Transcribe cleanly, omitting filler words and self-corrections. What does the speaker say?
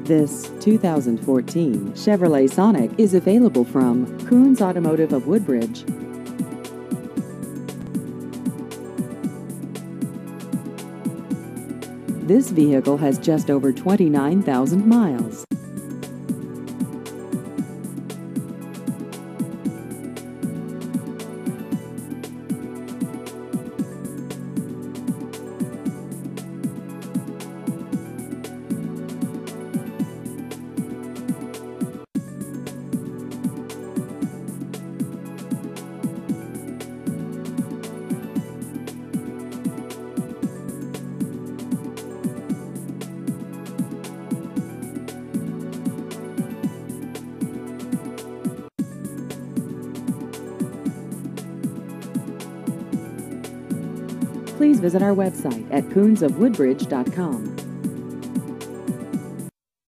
This 2014 Chevrolet Sonic is available from Koons Automotive of Woodbridge. This vehicle has just over 29,000 miles. Please visit our website at koonsofwoodbridge.com.